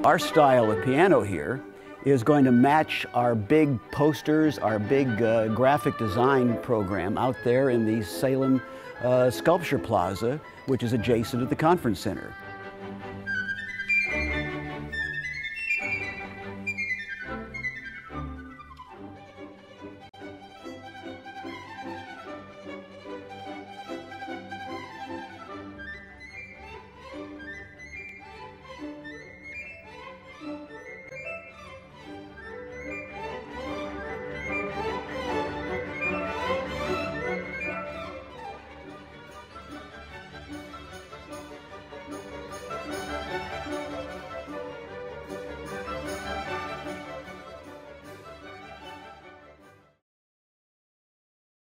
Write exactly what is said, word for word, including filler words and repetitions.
Our style of piano here is going to match our big posters, our big uh, graphic design program out there in the Salem uh, Sculpture Plaza, which is adjacent to the conference center.